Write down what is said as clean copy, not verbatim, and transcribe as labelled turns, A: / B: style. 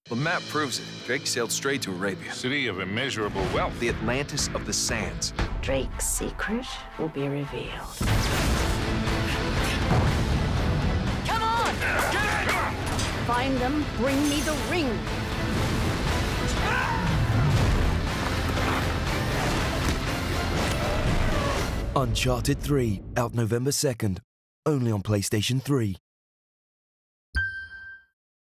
A: The map proves it. Drake sailed straight to Arabia.
B: City of immeasurable wealth.
A: The Atlantis of the sands.
C: Drake's secret will be revealed. Come on!
B: Get it!
C: Find them, bring me the ring.
D: Uncharted 3, out November 2nd. Only on PlayStation 3.